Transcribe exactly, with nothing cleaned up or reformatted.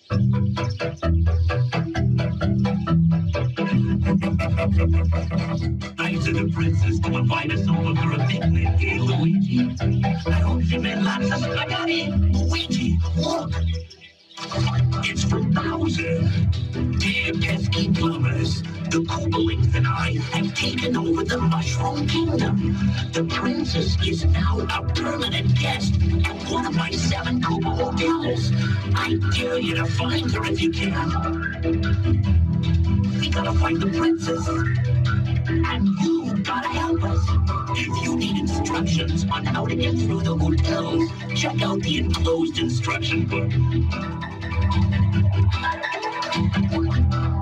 Thanks to the princess to invite us over for a picnic, eh, Luigi? I hope she made lots of spaghetti. Luigi, look! It's from Bowser. Dear pesky plumbers, the Koopalings and I have taken over the Mushroom Kingdom. The princess is now a permanent guest at one of my seven Koopa hotels. I dare you to find her if you can. We gotta find the princess. And you gotta help us. If you need instructions on how to get through the hotels, check out the enclosed instruction book.